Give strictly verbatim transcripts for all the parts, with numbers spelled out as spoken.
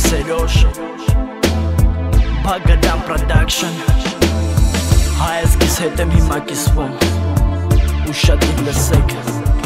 Serosh Bagadan Production Հայ ազգիս հետ եմ հիմա կիսվում ու շատ իմ լսեք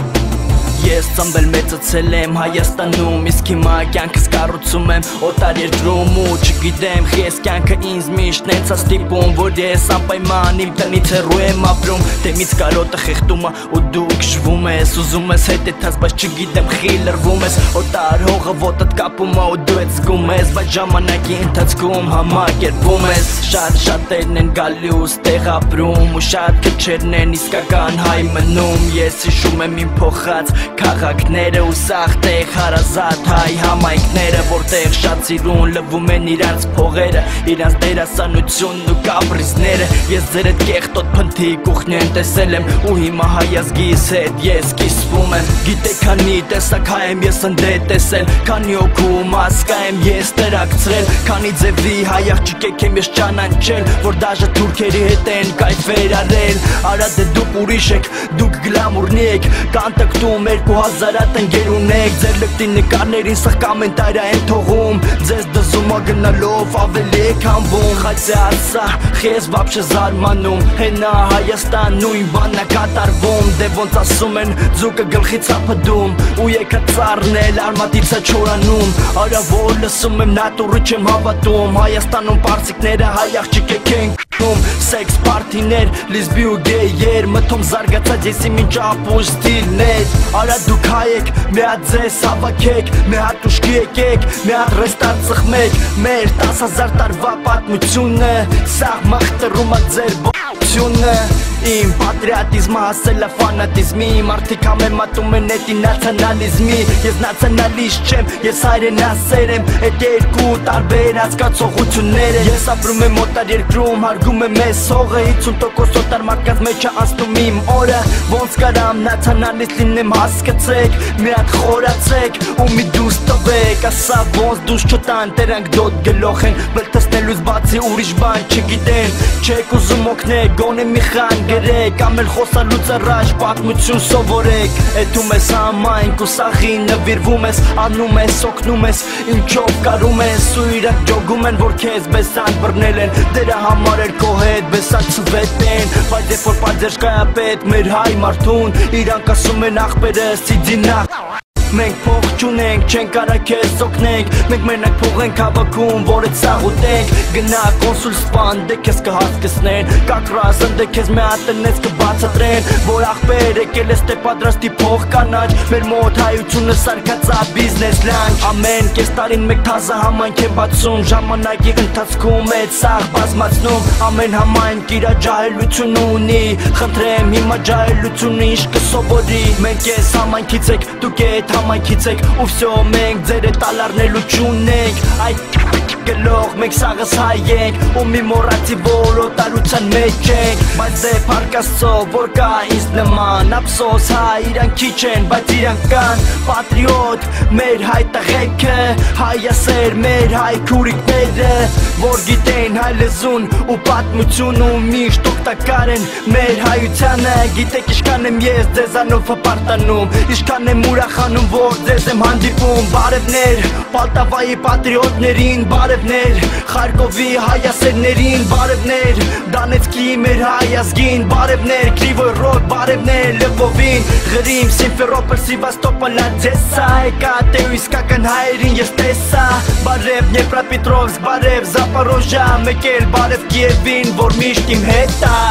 Ես ծնվել մեծացել եմ Հայաստանում Իսկ հիմա կյանքս կառուցում եմ օտար երկրում ու չգիտեմ Ես կյանքը ինձ միշտ նենց ա ստիպում Որ ես անպայման իմ տնից հեռու եմ ապրում Դեմից կարոտը խեղդում ա ու դու քշվում ես Ուզում ես հետեթաս բայց չգիտեմ խի լրվում ես Օտար հողը ոտդ կապում ա ու դու ես զգում ես Բայց ժամանակի ընթացքում համակերպվում ես Շատ շատերն են գալուս տեղ ապրում Ու շատ քչերն են իսկական հայ մնում Ես հիշում եմ իմ փոխած Քաղաքները ու սաղտեղ հարազատ հայ համայնքները Որտեղ շատ սիրուն լվում են իրանց փողերը Իրանց դերասանությունն ու կապրիզները Ես ձեր հետ կեղտոտ փնթիկ ուխնեն տեսել եմ Ու հիմա հայ ազգիս հետ ես կիսվում եմ Գիտեք քանի տեսակ հայ եմ ես ընդետ տեսել Քանի օգու մասկա եմ ես տրակցրել Քանի ձևի հայ աղջիկեք եմ ես ճանաչել Որ դաժե թուրքերի հետ են կայֆեր արել Արա դե դուք ուրիշ եք, դուք գլամուրնի եք Կանտակտում երկու հազարատ ընկերուն եք Ձեր լկտի նկարներին սխ կամենտարյա են թողում Ձեզ դզում ա գնալով ավելի եք համվում Խայցե արսա, խես վապշե զարմանում Հենա Հայաստան նույն բանն ա կատարվում Դե ոնց ասում են ձուկը գլխից ա փդում Ու եկա ծառնել արմատից ա չորանում Արա որ լսում եմ նատուրը չեմ հավատում Հայաստանում պարսիկները հայ աղջիկեք են քնում Սեքս պարթիներ, լիզբի ու գեյեր Մթում զարգացած ես իմ ինչ ապուշ ստիլներ Արա դուք հայ եք, մի հատ ձեզ հավաքեք Մի հատ ուշքի եկեք, մի հատ ռեստարտ ծխմեք Մեր տասը հազար տարվա պատմությունը Սաղ մաղթրում ա ձեր բողությունը Իմ պատրիատիզմը հասել ա ֆանատիզմի Մարդիկ համեմատում են էտի նացիոնալիզմի Ես նացիոնալիստ չեմ, ես հայրենասեր եմ Էդ երկու տարբեր հասկացողություններ են Ես ապրում եմ օտար երկրում, հարգում եմ ես հողը հինգ տոկոս օտար մարդկանց մեջ ա անցնում իմ օրը Ոնց կարամ նացիոնալիստ լինեմ հասկացեք Մի հատ խորացեք ու մի դուս տվեք Ասա ոնց դուս չտան, տերանք դոտ գլոխ են Բլթսնելուց բացի ուրիշ բան չգիտեն Չեք ուզում օգնեք, գոնե մի խան գրեք Ամել խոսալուց առաջ պատմություն սովորեք Էթում ես համայնք ու սաղին նվիրվում ես Անում ես, օգնում ես, ինչով կարում ես Ու իրանք ջոգում են, որ քեզ բեսան բռնել են Դերա համար էր քո հետ բեսացվետ են Բայց երբ որ պատժերժկայապետ մեր հայ մարդուն Իրանք ասում են աղբերս ծիձինա Մենք փող չունենք, չենք կարա քեզ օգնենք Մենք մենակ փող ենք հավաքում, որ էդ սաղուտենք Գնա կոնսուլ սպան, դե քեզ կհասկսնեն Կակրասն, դե քեզ մի հատ տնեց կբացատրեն Որ աղբեր եկել ես, դե պատրաստի փող կանաչ Մեր մոտ հայությունը սարկած ա բիզնես լանջ Ամեն կես տարին մեկ թազը համայնք են բացում Ժամանակի ընթացքում էդ սաղ բազմացնում Ամեն համայնք իրա ջահելություն ունի Խնդրեմ հիմա ջահելությունը ինչ կսովորի Մենք ես համայնքից եք, դուք էդ համայնքից եք ու վсё մենք ձեր է տալարնելու չունենք Այդ գլող մենք սաղս հայ ենք ու մի մորացի որ օտարության մեջ ենք Բայց դե փառք Աստծո որ կա ինձ նման Ափսոս հայ իրանք քիչ են բայց իրանք կան Պատրիոտ մեր հայ տղեկը Հայասեր մեր հայ քուրիկները Որ գիտեն հայ լեզուն ու պատմություն ու միշտ օգտակար են մեր հայությանը Գիտեք ինչքան եմ ես ձեզանով հպարտանում Ինչքան եմ ուրախանում որ ձեզ եմ հանդիպում Բարևներ Պալտավայի պատրիոտներին Բարևներ Խարկովի հայասերներին Բարևներ Դանեցկի մեր հայ ազգին Բարևներ Կրիվոյ ռոդ Բարևներ Լվովին Ղրիմ Սիմֆերոպոլ Սիվաստոպոլ Ադեսա Էկատե ու իսկական հայերին ես տեսա Բարև Դնեպրոպետրովսկ Բարև Զապորոժիա Մեկ էլ բարև Կիևին որ միշտ իմ հետ ա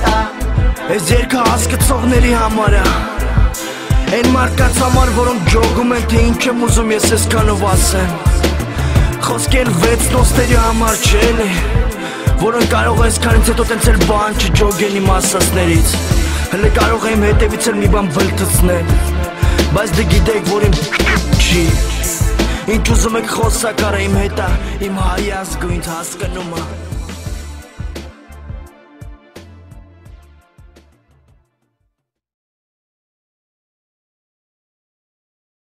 Այս երգը հասկացողների համար ա Են մարդկանց համար, որոնք ջոգում են, թե ինչ եմ ուզում ես այսքանով ասեմ Խոսքեր վեց դոստերի համար չէ էլի Որոնք կարող է այսքանից հետո տենց էլ բան չջոգեն իմ ասածներից Հլը կարող է իմ հետևից էլ մի բան վլթցնել Բայց դե գիտեք, որ իմ չի Ինչ ուզում եք խոսակ արա իմ հետ ա Իմ հայ ազգը ինձ հասկանում ա